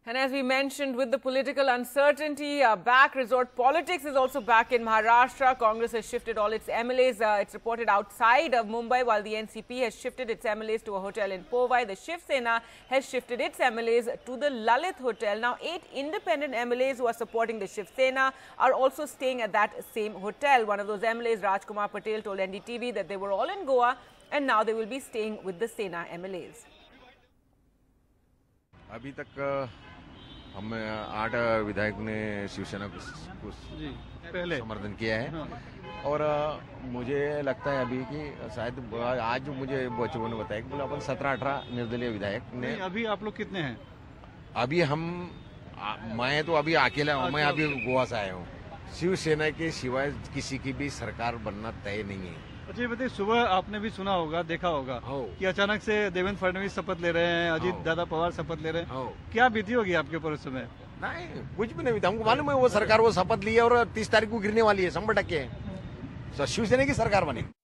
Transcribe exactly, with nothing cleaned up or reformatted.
And as we mentioned, with the political uncertainty uh, back, resort politics is also back in Maharashtra. Congress has shifted all its M L As. Uh, it's reported outside of Mumbai, while the N C P has shifted its M L As to a hotel in Powai. The Shiv Sena has shifted its M L As to the Lalit Hotel. Now, eight independent M L As who are supporting the Shiv Sena are also staying at that same hotel. One of those M L As, Rajkumar Patel, told N D T V that they were all in Goa and now they will be staying with the Sena M L As. अभी तक हम आठ विधायक ने शिवसेना को पहले समर्थन किया है और मुझे लगता है अभी कि शायद आज मुझे बच्चों ने बताया कि बोले अपन सत्रह अठारह निर्दलीय विधायक ने। अभी आप लोग कितने हैं? अभी हम मैं तो अभी अकेला हूँ, मैं अभी गोवा से आया हूँ। शिवसेना के सिवाय किसी की भी सरकार बनना तय नहीं है। अच्छा ये बताइए, सुबह आपने भी सुना होगा, देखा होगा कि अचानक से देवेंद्र फडणवीस शपथ ले रहे हैं, अजीत दादा पवार शपथ ले रहे हैं, क्या बीती होगी आपके ऊपर उस समय? नहीं, कुछ भी नहीं बीता। हमको मालूम है वो सरकार वो शपथ ली है और तीस तारीख को गिरने वाली है, सौ टक्के शिवसेना की सरकार बनेगी।